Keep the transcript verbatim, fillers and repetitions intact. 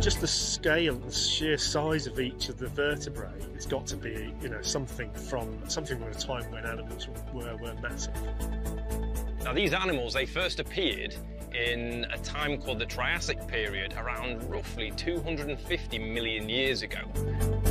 just the scale, the sheer size of each of the vertebrae, it's got to be, you know, something from something from a time when animals were, were massive. Now, these animals, they first appeared in a time called the Triassic period, around roughly two hundred fifty million years ago.